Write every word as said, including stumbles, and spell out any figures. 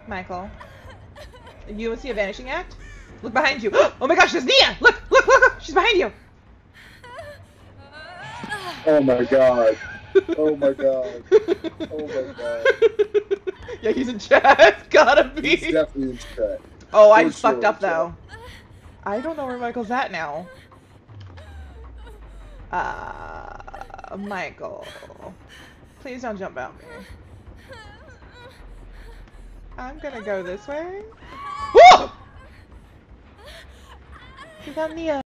Michael, you want to see a Vanishing Act? Look behind you. Oh my gosh, there's Nia! Look, look, look, look! She's behind you! Oh my god. Oh my god. Oh my god. Yeah, he's in chat. Gotta be. He's definitely in chat. Oh, I For just fucked sure, up though. I don't know where Michael's at now. Uh, Michael. Please don't jump out me. I'm gonna go this way. Whoa! Is that Nia?